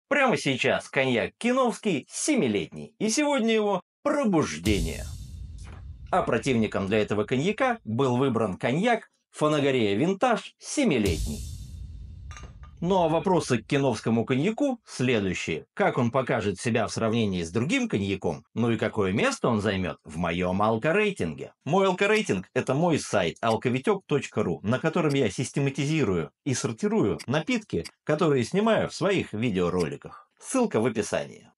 Прямо сейчас коньяк Киновский 7-летний, и сегодня его пробуждение. А противником для этого коньяка был выбран коньяк Фанагория Винтаж 7-летний. Ну а вопросы к киновскому коньяку следующие. Как он покажет себя в сравнении с другим коньяком? Ну и какое место он займет в моем алкорейтинге? Мой алкорейтинг – это мой сайт alkovitек.ru, на котором я систематизирую и сортирую напитки, которые снимаю в своих видеороликах. Ссылка в описании.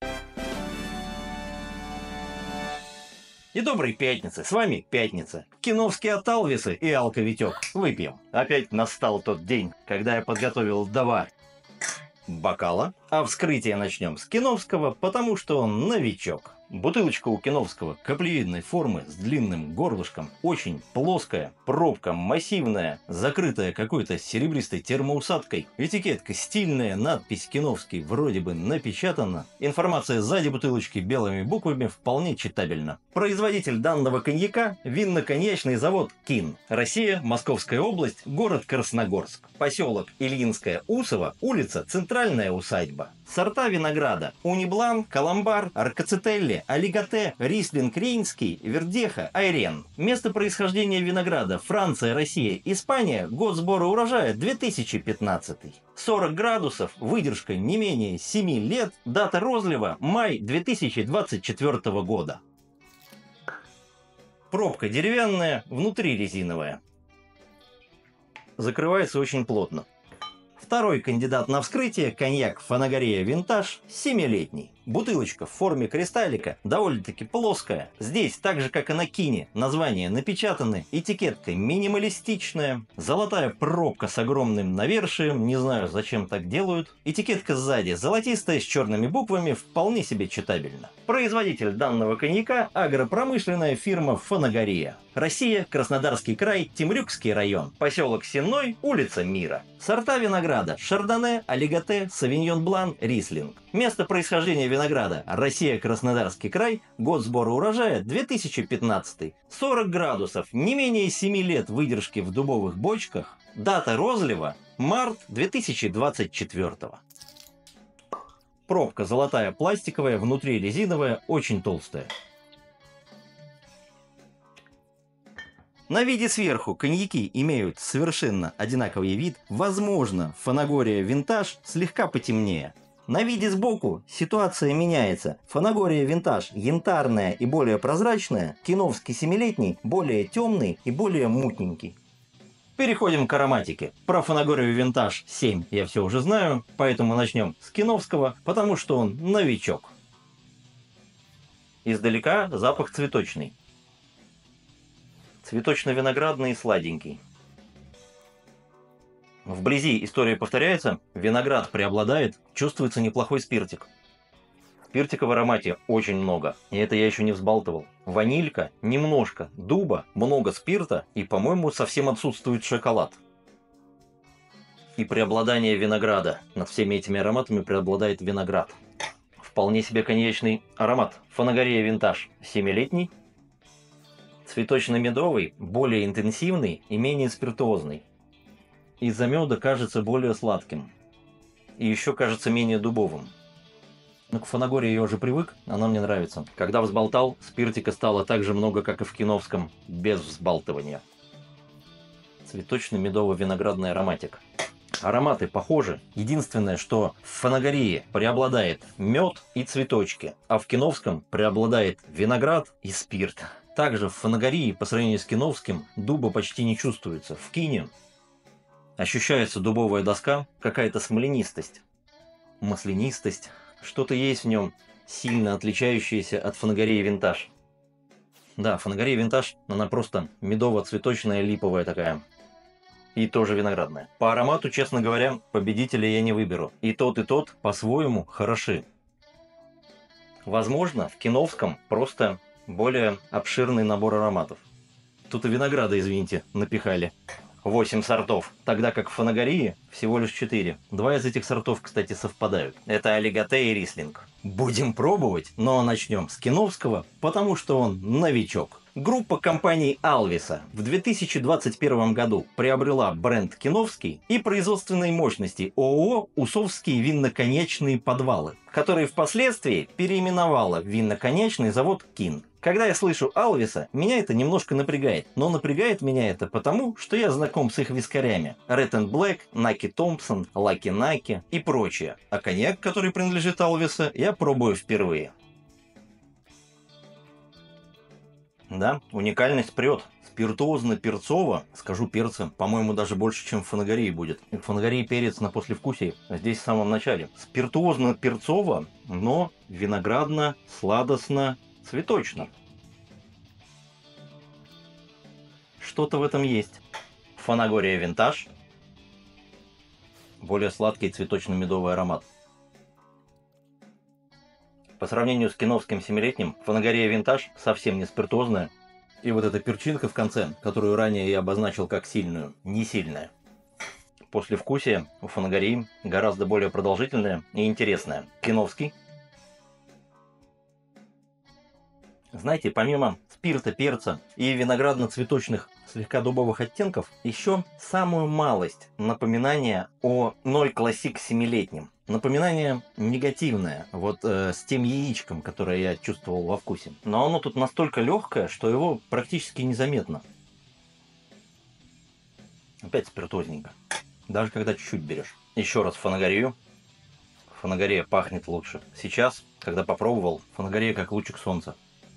И доброй пятницы, с вами Пятница. Киновские Аталвисы и Алковитек. Выпьем. Опять настал тот день, когда я подготовил 2 бокала. А вскрытие начнем с Киновского, потому что он новичок. Бутылочка у Киновского каплевидной формы с длинным горлышком, очень плоская, пробка массивная, закрытая какой-то серебристой термоусадкой, этикетка стильная, надпись Киновский вроде бы напечатана, информация сзади бутылочки белыми буквами вполне читабельна. Производитель данного коньяка – винно-коньячный завод КИН. Россия, Московская область, город Красногорск. Поселок Ильинское Усово, улица Центральная усадьба. Сорта винограда – Униблан, Каламбар, Аркацителли, Алигате, Рислинг Рейнский, Вердеха, Айрен. Место происхождения винограда – Франция, Россия, Испания, год сбора урожая – 2015. 40 градусов, выдержка не менее 7 лет, дата розлива – май 2024 года. Пробка деревянная, внутри резиновая. Закрывается очень плотно. Второй кандидат на вскрытие – коньяк Фанагория Винтаж 7-летний. Бутылочка в форме кристаллика, довольно-таки плоская. Здесь, так же как и на Кине, названия напечатаны, этикетка минималистичная, золотая пробка с огромным навершием, не знаю, зачем так делают. Этикетка сзади золотистая с черными буквами, вполне себе читабельна. Производитель данного коньяка – агропромышленная фирма Фанагория. Россия, Краснодарский край, Темрюкский район, поселок Сенной, улица Мира. Сорта винограда – Шардоне, Алигате, Савиньон Блан, Рислинг. Место происхождения винограда – Россия, Краснодарский край, год сбора урожая – 2015. 40 градусов, не менее 7 лет выдержки в дубовых бочках, дата розлива – март 2024. Пробка золотая пластиковая, внутри резиновая, очень толстая. На виде сверху коньяки имеют совершенно одинаковый вид, возможно, Фанагория Винтаж слегка потемнее. На виде сбоку ситуация меняется. Фанагория Винтаж янтарная и более прозрачная, Киновский 7-летний более темный и более мутненький. Переходим к ароматике. Про Фанагорию Винтаж 7 я все уже знаю, поэтому начнем с Киновского, потому что он новичок. Издалека запах цветочный. Цветочно-виноградный и сладенький. Вблизи история повторяется, виноград преобладает, чувствуется неплохой спиртик. Спиртика в аромате очень много, и это я еще не взбалтывал. Ванилька, немножко дуба, много спирта и, по-моему, совсем отсутствует шоколад. И преобладание винограда. Над всеми этими ароматами преобладает виноград. Вполне себе коньячный аромат. Фанагория Винтаж 7-летний. Цветочно-медовый, более интенсивный и менее спиртуозный. Из-за меда кажется более сладким. И еще кажется менее дубовым. Но к Фанагории я уже привык, она мне нравится. Когда взболтал, спиртика стало так же много, как и в Киновском, без взбалтывания. Цветочно-медово-виноградный ароматик. Ароматы похожи. Единственное, что в Фанагории преобладает мед и цветочки, а в Киновском преобладает виноград и спирт. Также в Фанагории, по сравнению с Киновским, дуба почти не чувствуется. В Кине ощущается дубовая доска, какая-то смоленистость, маслянистость. Что-то есть в нем, сильно отличающееся от Фанагории Винтаж. Да, Фанагория Винтаж, она просто медово-цветочная, липовая такая. И тоже виноградная. По аромату, честно говоря, победителя я не выберу. И тот по-своему хороши. Возможно, в Киновском просто более обширный набор ароматов. Тут и винограда, извините, напихали. 8 сортов, тогда как в Фанагории всего лишь 4. 2 из этих сортов, кстати, совпадают. Это Алигате и Рислинг. Будем пробовать, но начнем с Киновского, потому что он новичок. Группа компаний Алвеса в 2021 году приобрела бренд Киновский и производственные мощности ООО «Усовские винно-коньячные подвалы», которые впоследствии переименовала в винно-коньячный завод «Кин». Когда я слышу Алвеса, меня это немножко напрягает. Но напрягает меня это потому, что я знаком с их вискарями. Red and Black, Наки Томпсон, Лаки Наки и прочее. А коньяк, который принадлежит Алвеса, я пробую впервые. Да, уникальность прет. Спиртуозно-перцово, скажу перца, по-моему, даже больше, чем в Фанагории будет. В Фанагории перец на послевкусии, а здесь в самом начале. Спиртуозно-перцово, но виноградно, сладостно, цветочно. Что-то в этом есть. Фанагория Винтаж. Более сладкий цветочно-медовый аромат. По сравнению с киновским 7-летним, Фанагория Винтаж совсем не спиртозная. И вот эта перчинка в конце, которую ранее я обозначил как сильную, не сильная. Послевкусие у Фанагории гораздо более продолжительное и интересное. Киновский. Знаете, помимо спирта, перца и виноградно-цветочных слегка дубовых оттенков, еще самую малость напоминания о Ной Классик 7-летнем. Напоминание негативное, вот с тем яичком, которое я чувствовал во вкусе. Но оно тут настолько легкое, что его практически незаметно. Опять спиртозненько. Даже когда чуть-чуть берешь. Еще раз Фанагорию. Фанагория пахнет лучше. Сейчас, когда попробовал, Фанагория как лучик солнца.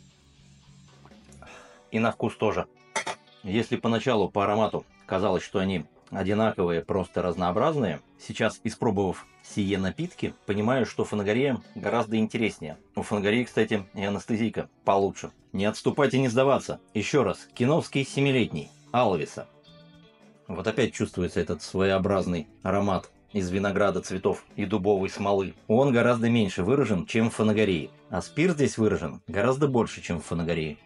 И на вкус тоже. Если поначалу по аромату казалось, что они одинаковые, просто разнообразные, сейчас, испробовав сие напитки, понимаю, что Фанагория гораздо интереснее. У Фанагории, кстати, и анестезийка получше. Не отступать и не сдаваться. Еще раз, киновский 7-летний, Алвеса. Вот опять чувствуется этот своеобразный аромат из винограда, цветов и дубовой смолы. Он гораздо меньше выражен, чем в Фанагории. А спирт здесь выражен гораздо больше, чем в Фанагории.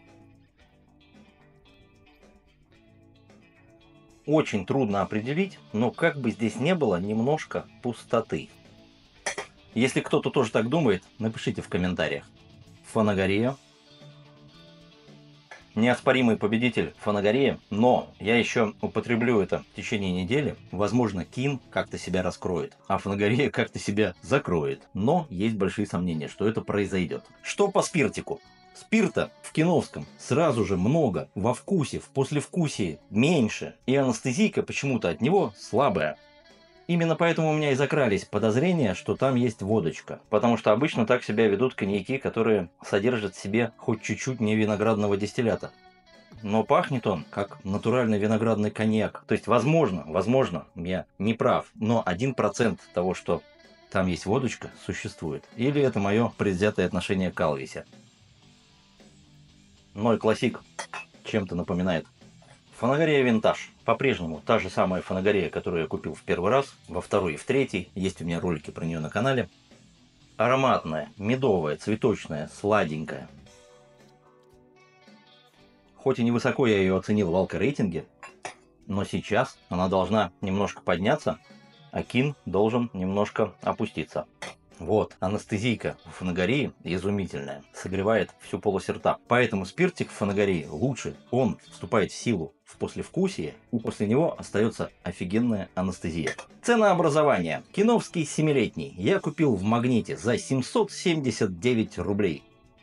Очень трудно определить, но как бы здесь не было немножко пустоты. Если кто-то тоже так думает, напишите в комментариях. Фанагория. Неоспоримый победитель Фанагория, но я еще употреблю это в течение недели. Возможно, Кин как-то себя раскроет, а Фанагория как-то себя закроет. Но есть большие сомнения, что это произойдет. Что по спиртику? Спирта в киновском сразу же много, во вкусе, в послевкусии меньше, и анестезийка почему-то от него слабая. Именно поэтому у меня и закрались подозрения, что там есть водочка, потому что обычно так себя ведут коньяки, которые содержат в себе хоть чуть-чуть не виноградного дистиллята. Но пахнет он как натуральный виноградный коньяк. То есть, возможно, я не прав, но 1% того, что там есть водочка, существует. Или это мое предвзятое отношение к Алвесе. Ной Классик чем-то напоминает. Фанагория Винтаж. По-прежнему та же самая Фанагория, которую я купил в первый раз, во второй и в третий. Есть у меня ролики про нее на канале. Ароматная, медовая, цветочная, сладенькая. Хоть и невысоко я ее оценил в алко-рейтинге, но сейчас она должна немножко подняться, а Кин должен немножко опуститься. Вот, анестезийка в Фанагории изумительная, согревает всю полость рта. Поэтому спиртик в Фанагории лучше, он вступает в силу в послевкусие, и после него остается офигенная анестезия. Ценообразование. Киновский 7-летний я купил в Магните за 779 рублей.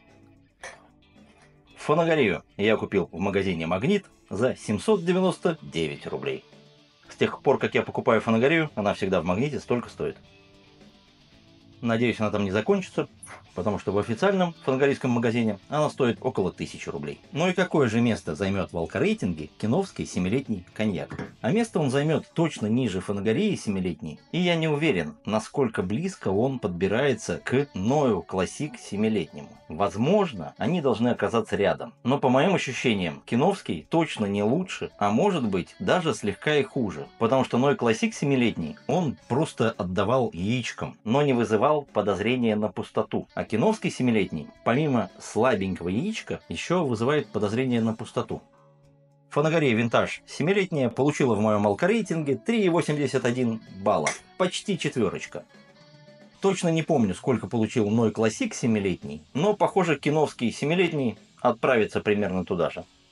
Фанагорию я купил в магазине Магнит за 799 рублей. С тех пор, как я покупаю Фанагорию, она всегда в Магните столько стоит. Надеюсь, она там не закончится, потому что в официальном фанагорийском магазине она стоит около 1000 рублей. Ну и какое же место займет в алко-рейтинге киновский 7-летний коньяк? А место он займет точно ниже Фанагории 7-летней, и я не уверен, насколько близко он подбирается к Ною Классик 7-летнему. Возможно, они должны оказаться рядом. Но по моим ощущениям, киновский точно не лучше, а может быть даже слегка и хуже. Потому что Ной Классик 7-летний, он просто отдавал яичкам, но не вызывал подозрения на пустоту. А киновский 7-летний, помимо слабенького яичка, еще вызывает подозрение на пустоту. Фанагория Винтаж 7-летняя получила в моем алко-рейтинге 3,81 балла. Почти четверочка. Точно не помню, сколько получил Ной Классик 7-летний, но, похоже, киновский 7-летний отправится примерно туда же.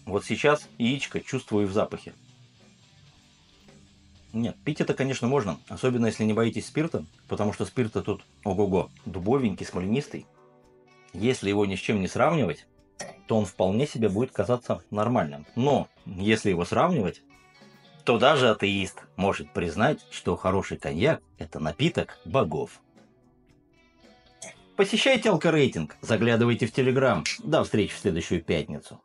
Вот сейчас яичко чувствую в запахе. Нет, пить это, конечно, можно, особенно если не боитесь спирта, потому что спирта тут ого-го, дубовенький, смоленистый. Если его ни с чем не сравнивать, то он вполне себе будет казаться нормальным. Но если его сравнивать, то даже атеист может признать, что хороший коньяк – это напиток богов. Посещайте алкорейтинг, заглядывайте в Телеграм. До встречи в следующую пятницу.